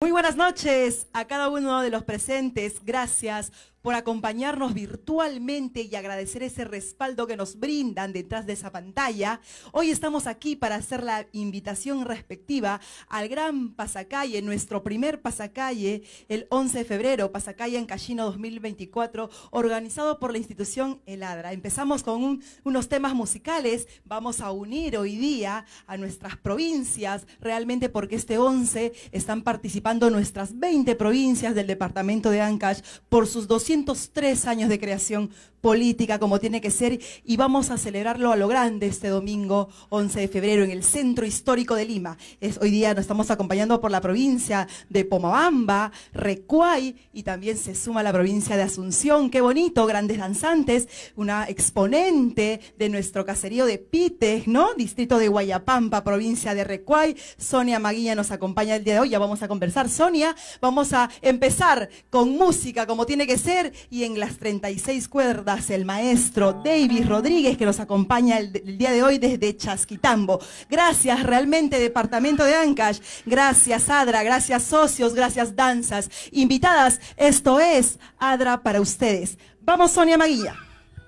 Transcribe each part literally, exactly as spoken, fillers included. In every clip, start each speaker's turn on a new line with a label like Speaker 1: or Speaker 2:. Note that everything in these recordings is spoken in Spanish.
Speaker 1: Muy buenas noches a cada uno de los presentes. Gracias por acompañarnos virtualmente y agradecer ese respaldo que nos brindan detrás de esa pantalla. Hoy estamos aquí para hacer la invitación respectiva al gran pasacalle, nuestro primer pasacalle, el once de febrero, Pasacalle Ancaxino dos mil veinticuatro, organizado por la institución El Adra. Empezamos con un, unos temas musicales. Vamos a unir hoy día a nuestras provincias, realmente porque este once están participando nuestras veinte provincias del departamento de Ancash por sus doscientos tres años de creación política como tiene que ser, y vamos a celebrarlo a lo grande este domingo once de febrero en el Centro Histórico de Lima. Es, hoy día nos estamos acompañando por la provincia de Pomabamba, Recuay, y también se suma la provincia de Asunción. Qué bonito, grandes danzantes, una exponente de nuestro caserío de Pite, ¿no? Distrito de Guayapampa, provincia de Recuay. Sonia Maguilla nos acompaña el día de hoy, ya vamos a conversar. Sonia, vamos a empezar con música como tiene que ser, y en las treinta y seis cuerdas el maestro David Rodríguez, que nos acompaña el, el día de hoy desde Chasquitambo. Gracias realmente, departamento de Ancash, gracias Adra, gracias socios, gracias danzas invitadas. Esto es Adra para ustedes. Vamos, Sonia Maguilla.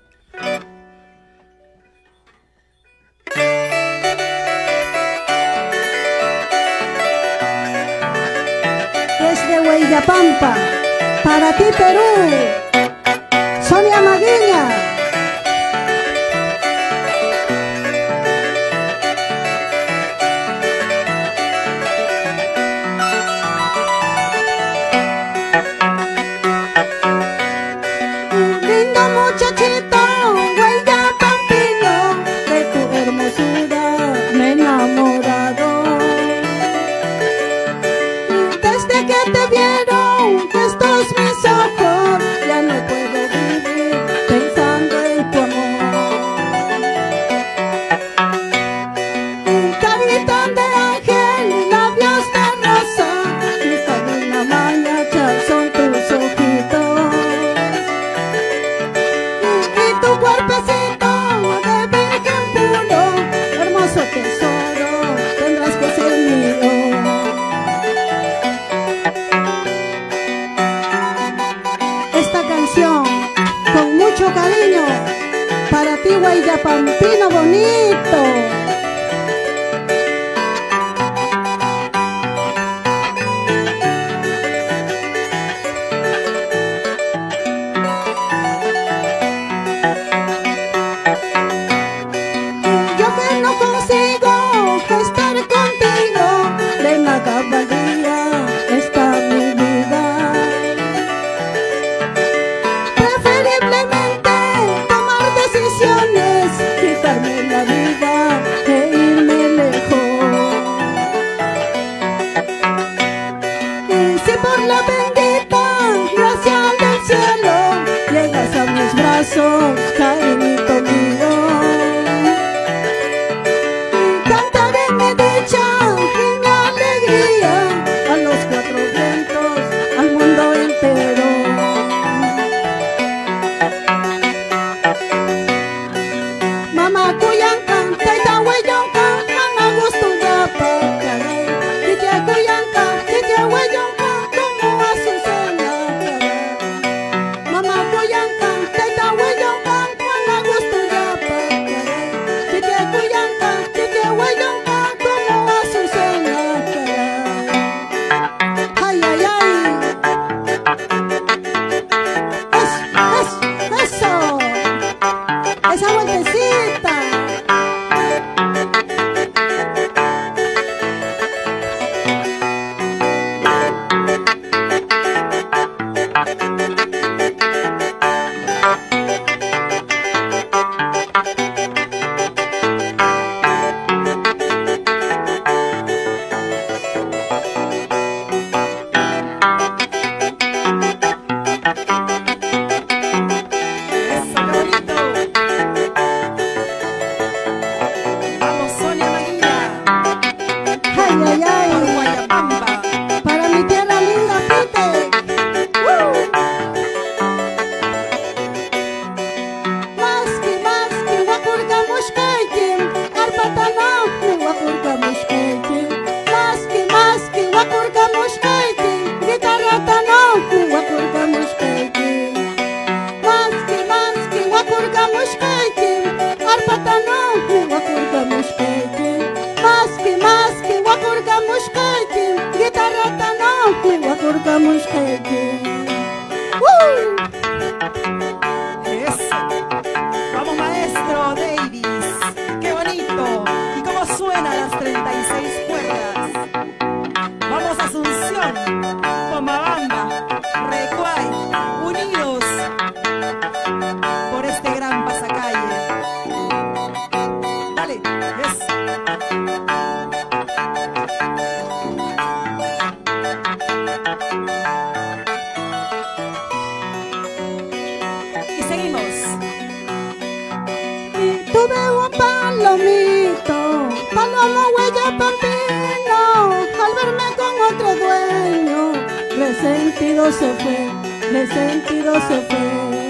Speaker 2: Desde Huayllapampa, para ti Perú, Sonia Maguilla. Lindo muchachito, huayllapampino, de tu hermosura me he enamorado. Desde que te vieron estos mis ojos, ya no puedo vivir pensando en tu amor. Carita de ángel, labios de rosa, y con una mañacha son tus ojitos. Y tu cuerpecito de virgen puro, hermoso tesoro, tendrás que ser mío. Esta canción, con mucho cariño, para ti, Huayllapampino bonito. Yo que no consigo estar contigo, de nada valdría esta mi vida. Preferiblemente tomar decisiones, quitarme la vida e irme lejos. Y si por la bendita gracia del cielo llegas a mis brazos, cariñito mío, cantaré mi dicha y mi alegría a los cuatro vientos, al mundo entero. Mama kuyankan, taita weyonkan, ana gusto ya pagkaray. Kitya kuyankan, kitya weyonkan, como Azucena caray. Mama kuyankan, taita weyonkan, ana gusto ya pagkaray. Kitya kuyankan, kitya weyonkan, como Azucena caray. Ay, ay, ay. Es, es, eso. Esa vueltecita. surcamos que
Speaker 1: Eso. Vamos, maestro Davis. Qué bonito. ¿Y cómo suenan las treinta y seis cuerdas? Vamos, Asunción, Pomabamba, Recuay, unidos por este gran pasacalle. Dale, eso. Y seguimos.
Speaker 2: tuve un palomito, palomo huella pampino, al verme con otro dueño, resentido se fue, resentido se fue.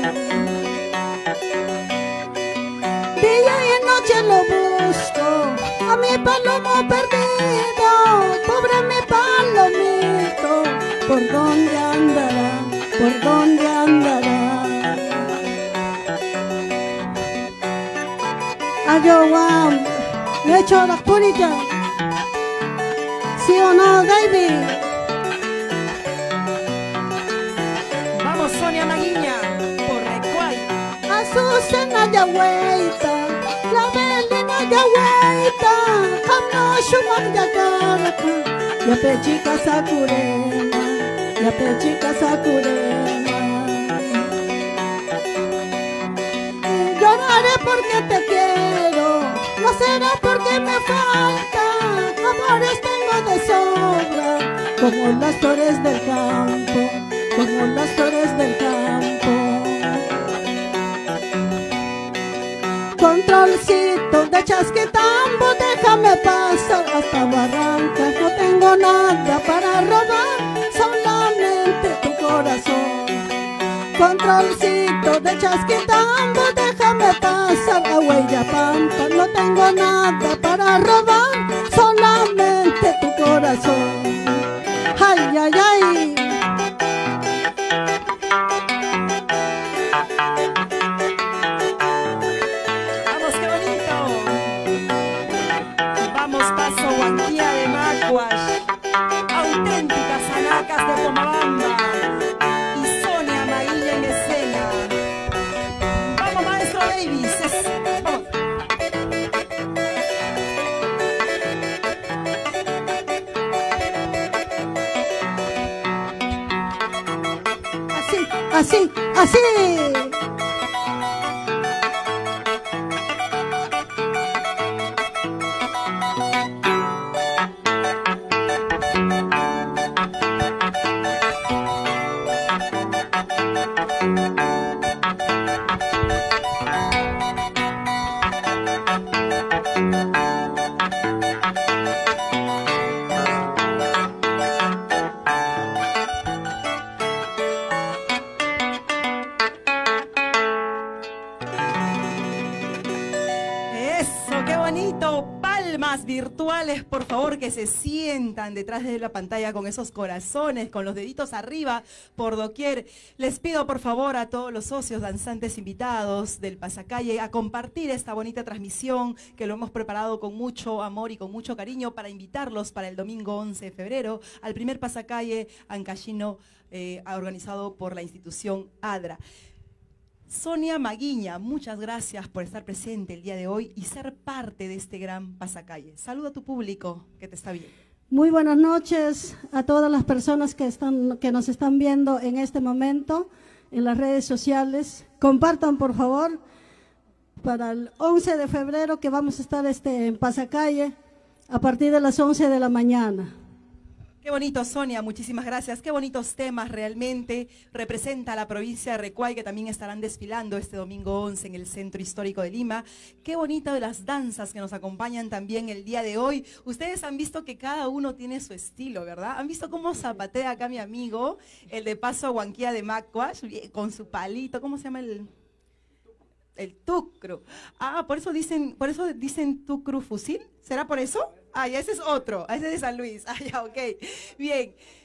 Speaker 2: Día y noche lo busco, a mi palomo perdido, pobre mi palomito, ¿por dónde andará? ¿Por dónde andará? Ayowa, me he hecho las puritas. ¿Sí o no, David?
Speaker 1: Vamos, Sonia Maguiña, por Recuay.
Speaker 2: Azucena Yagüeita, la Belina Yagüeita, Kamno Shumak Yakaraka, ya pechica Sakurema, ya pechica Sakurema. Lloraré porque te quiero, no será porque me falta, amores tengo de sobra, como las flores del campo, como las flores del campo. Controlcito de Chasquitambo, déjame pasar hasta Barrancas, no tengo nada para robar, solamente tu corazón. Controlcito de Chasquitambo, déjame pasar a Huellapampa, no tengo nada para robar, solamente tu corazón. Ay, ay, ay.
Speaker 1: Vamos, qué bonito. Vamos, paso Huanquía de Macuash, auténticas anacas de Pomabamba.
Speaker 2: Así, así.
Speaker 1: Virtuales, por favor, que se sientan detrás de la pantalla con esos corazones, con los deditos arriba por doquier. Les pido por favor a todos los socios, danzantes invitados del Pasacalle a compartir esta bonita transmisión que lo hemos preparado con mucho amor y con mucho cariño para invitarlos para el domingo once de febrero al primer Pasacalle Ancashino eh, organizado por la institución ADRA. Sonia Maguiña, muchas gracias por estar presente el día de hoy y ser parte de este gran pasacalle. Saluda a tu público que te está viendo.
Speaker 2: Muy buenas noches a todas las personas que, están, que nos están viendo en este momento en las redes sociales. Compartan, por favor, para el once de febrero que vamos a estar este, en Pasacalle a partir de las once de la mañana.
Speaker 1: Qué bonito, Sonia, muchísimas gracias. Qué bonitos temas realmente. Representa a la provincia de Recuay, que también estarán desfilando este domingo once en el Centro Histórico de Lima. Qué bonito de las danzas que nos acompañan también el día de hoy. Ustedes han visto que cada uno tiene su estilo, ¿verdad? ¿Han visto cómo zapatea acá mi amigo, el de Paso a Huanquía de Macuash, con su palito? ¿Cómo se llama el...? El tucru. Ah, por eso dicen, por eso dicen tucru fusil. ¿Será por eso? Ah, ya ese es otro. Ese es de San Luis. Ah, ya, ok. Bien.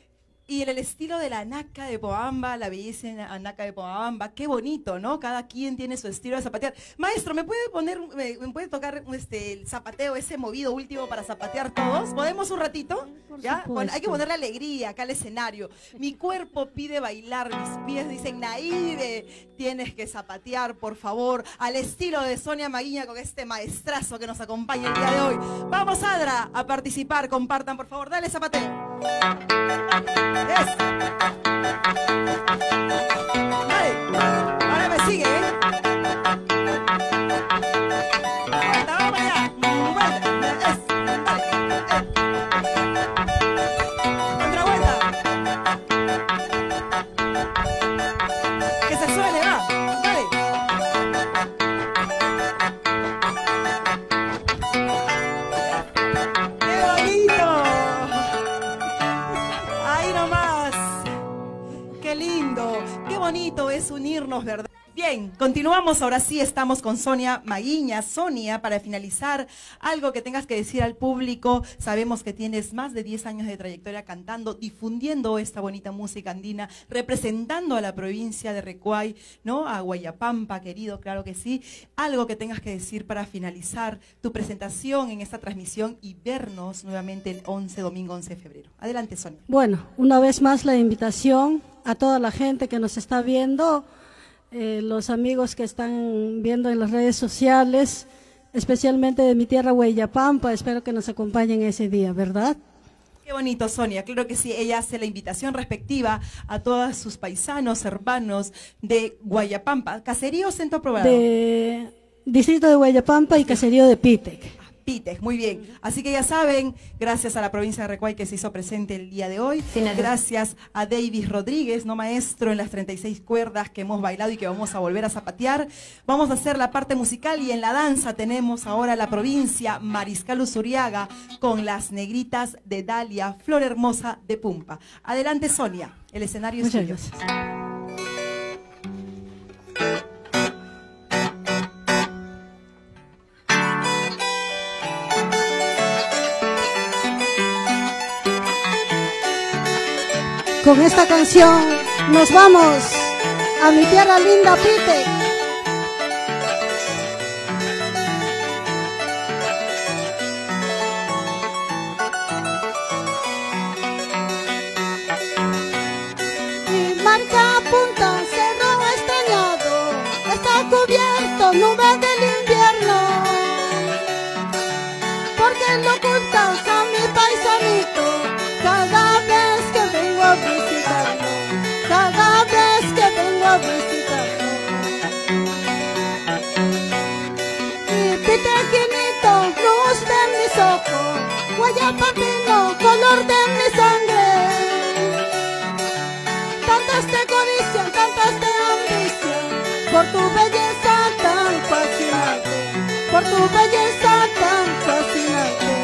Speaker 1: Y en el estilo de la Anaca de Poamba, la belleza Anaca de Poamba, qué bonito, ¿no? Cada quien tiene su estilo de zapatear. Maestro, ¿me puede poner, me, me puede tocar este, el zapateo, ese movido último para zapatear todos? ¿Podemos un ratito? ¿Ya? Bueno, hay que ponerle alegría acá al escenario. Mi cuerpo pide bailar, mis pies dicen, Naide, tienes que zapatear, por favor, al estilo de Sonia Maguiña con este maestrazo que nos acompaña el día de hoy. Vamos, Adra, a participar, compartan, por favor, dale zapateo. Yes. Dale. Ahora me sigue, ¿eh? Vuelta, vamos allá. Vuelta. Yes. Dale. Eh. Otra vuelta. Que se suele, va. Dale. ¡Qué bonito! Ahí nomás. Qué lindo, qué bonito es unirnos, ¿verdad? Bien, continuamos, ahora sí estamos con Sonia Maguiña. Sonia, para finalizar, algo que tengas que decir al público. Sabemos que tienes más de diez años de trayectoria cantando, difundiendo esta bonita música andina, representando a la provincia de Recuay, ¿no? A Guayapampa, querido, claro que sí. Algo que tengas que decir para finalizar tu presentación en esta transmisión y vernos nuevamente el once, domingo once de febrero. Adelante, Sonia.
Speaker 2: Bueno, una vez más la invitación a toda la gente que nos está viendo, eh, los amigos que están viendo en las redes sociales, especialmente de mi tierra Huayllapampa, espero que nos acompañen ese día, ¿verdad?
Speaker 1: Qué bonito, Sonia, claro que sí, ella hace la invitación respectiva a todos sus paisanos, hermanos de Guayapampa, caserío o centro poblado.
Speaker 2: De distrito de Huayllapampa y caserío de Pitec.
Speaker 1: Pitec, muy bien. Así que ya saben, gracias a la provincia de Recuay que se hizo presente el día de hoy, gracias a Davis Rodríguez, no maestro en las treinta y seis cuerdas que hemos bailado y que vamos a volver a zapatear. Vamos a hacer la parte musical y en la danza tenemos ahora la provincia Mariscal Usuriaga con las negritas de Dalia, Flor Hermosa de Pumpa. Adelante, Sonia, el escenario es tuyo.
Speaker 2: Con esta canción nos vamos a mi tierra linda, Pitec. Mi marca apunta, cerro estrellado, está cubierto, nube del invierno. Porque lo ocultas a mi paisanito cada vez que vengo a visitarlo, cada vez que vengo a visitarlo. Mi pitequinito, luz de mis ojos, guayapapino, color de mi sangre. Tantas te codician, tantas te ambician, por tu belleza tan fascinante, por tu belleza tan fascinante.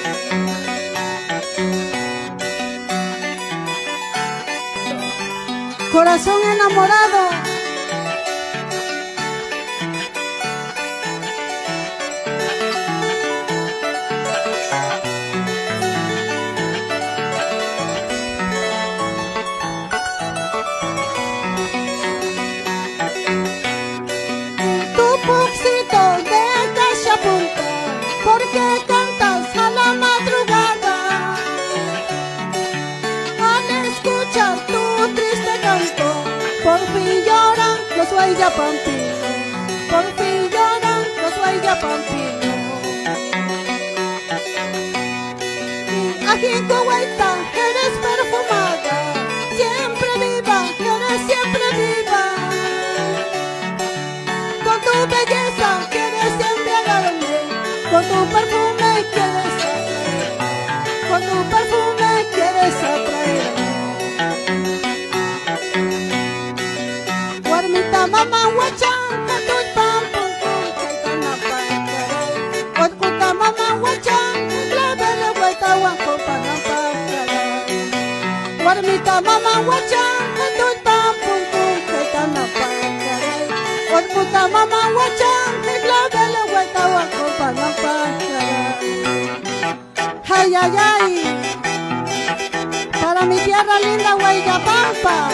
Speaker 2: Corazón enamorado, tu puxito de cachapunta, porque cantas a la madrugada. Al escuchar tu triste canto, por fin lloran los guayapampinos, por fin lloran los guayapampinos. Ajicohueta, eres perfumada, siempre viva, eres siempre viva. Con tu belleza quieres embriagarme, con tu perfume quieres atraerme, con tu perfume quieres atraerme. Guarmita mama huachán, catuy pam pum pum, caitana pancaray. Guarcuta mama huachán, clavele hueta huanco panampacaray. Guarmita mama huachán, catuy pam pum pum, caitana pancaray. Guarcuta mama huachán, clavele hueta huanco panampacaray. Ay, ay, ay, para para mi tierra linda, Guayapampa.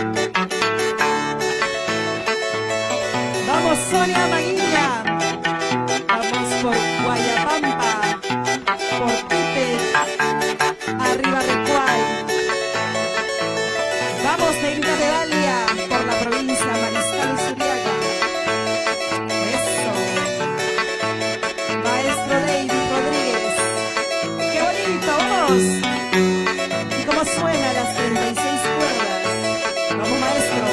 Speaker 1: Vamos, Sonia Maguilla. Vamos por Guayapampa, por Pipe, arriba Recuay. Vamos, Negrita de Dalia, por la provincia Mariscal y Suriaga. Eso. Maestro David Rodríguez. ¡Qué bonito! ¡Vamos! ¿Y cómo suena las treinta y seis cuerdas? ¡Vamos, maestro!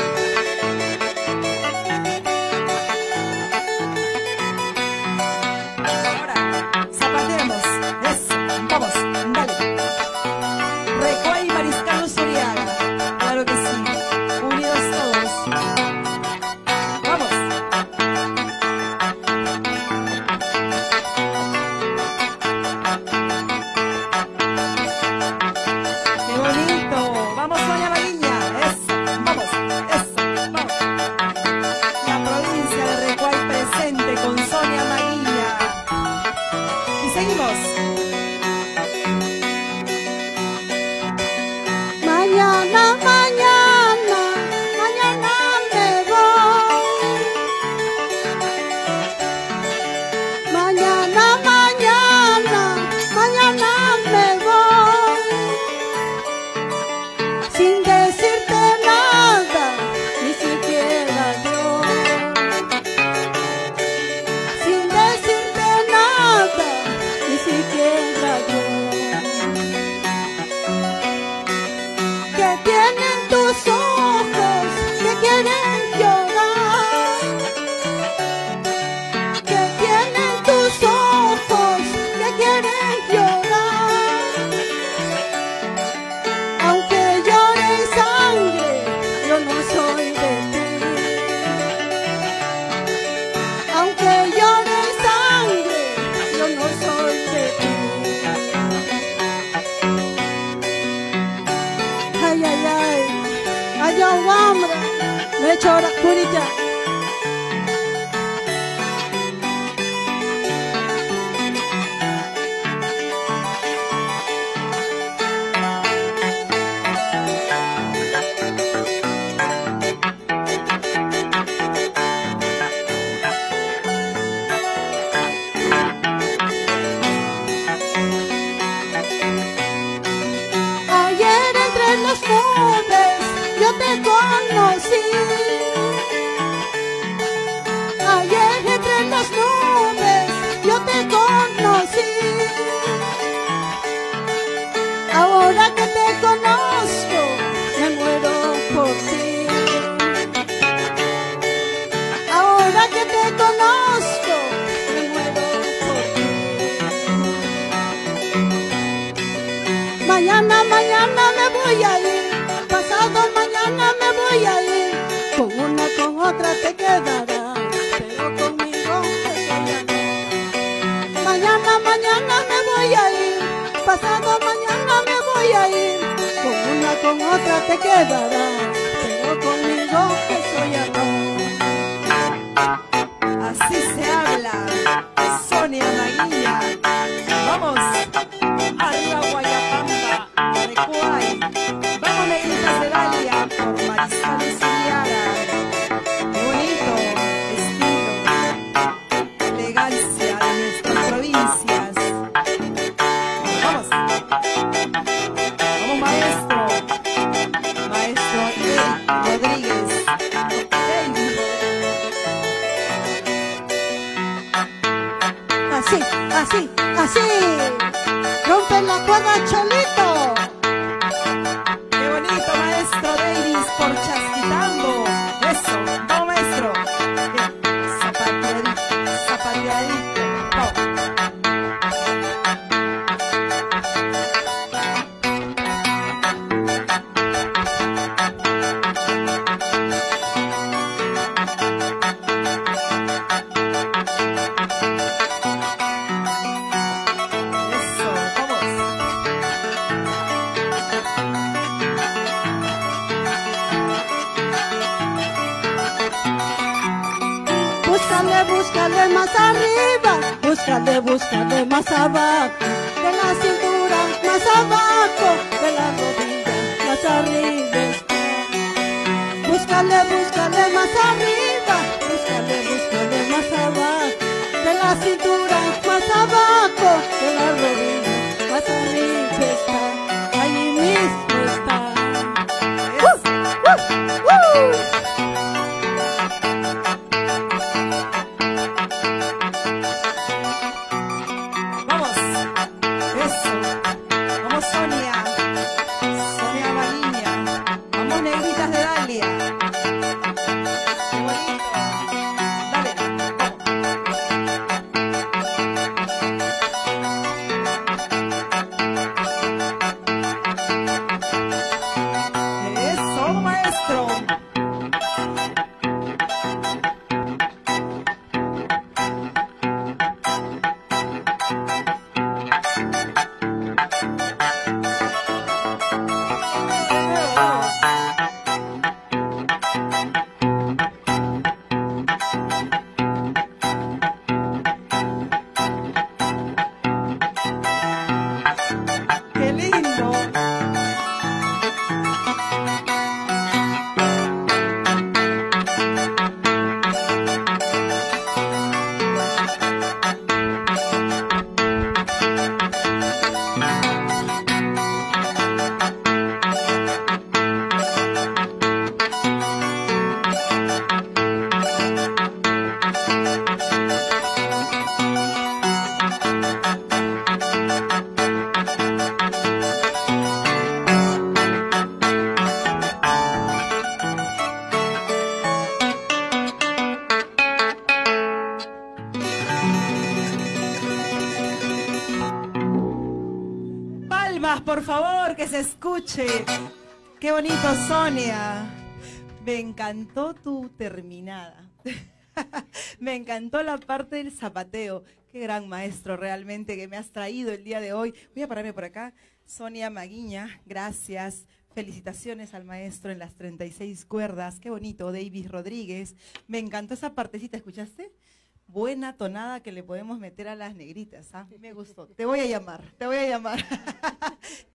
Speaker 1: Recuay y Mariscal Suriaga, claro que sí, unidos todos. Vamos. Qué bonito. Vamos, Sonia Maguilla. Eso, vamos, eso, vamos. La provincia de Recuay presente con Sonia Maguilla. Y seguimos.
Speaker 2: Mañana, mañana, mañana me voy. Mañana, mañana, mañana me voy. Sin decirte nada, ni siquiera yo. Sin decirte nada, ni siquiera yo. Que tienen tus ojos que quieren llorar, que tienen tus ojos que quieren llorar. Aunque llore sangre, yo no soy de ti. Aunque llore sangre, yo no soy de ti. Ay, ay, ay, ay, hombre, me chora curita. Ayer entre las nubes yo te conocí. Ayer entre las nubes yo te conocí. Ahora que te conozco me muero por ti. Ahora que te conozco me muero por ti. Mañana, mañana me voy a ir, pasado mañana me voy a ir. Con una, con otra te quedarás, pero conmigo te quedarás. Mañana, mañana me voy a ir, pasado mañana me voy a ir. Con una, con otra te quedarás, pero conmigo que soy amor.
Speaker 1: Así se habla, Sonia Maguilla. Vamos, arriba Guayapampa, Recuay. Vamos, Negritas de Dalia, por Mariscal y Suriaga. Qué bonito estilo, elegancia de nuestras provincias. Vamos, vamos, maestro, maestro David Rodríguez. David.
Speaker 2: Así, así, así. Rompe la cuerda, Cholito.
Speaker 1: Qué bonito, maestro Davis, por Chasquitambo. Eso, vamos, maestro. Zapateadito, zapateadito. Vamos. Eso,
Speaker 2: Búscale, búscale más arriba, búscale, búscale más abajo, de la cintura más abajo, de la rodilla. arriba está. Búscale, búscale más arriba, búscale, búscale más abajo, de la cintura más abajo, de la rodilla más arriba está, allí mismo está. ¡Uh! ¡Uh! ¡Uh!
Speaker 1: Vamos, eso, vamos Sonia, Sonia Maguiña, vamos negritas de Dalia. Qué bonito, dale, vamos. Eso, maestro. ¡Qué lindo! Palmas, por favor, que se escuche. Qué bonito, Sonia. Me encantó tu terminada. Me encantó la parte del zapateo. Qué gran maestro realmente que me has traído el día de hoy. Voy a pararme por acá. Sonia Maguiña, gracias. Felicitaciones al maestro en las treinta y seis cuerdas. Qué bonito, Davis Rodríguez. Me encantó esa partecita, ¿escuchaste? Buena tonada que le podemos meter a las negritas, ¿ah? Me gustó. Te voy a llamar, te voy a llamar.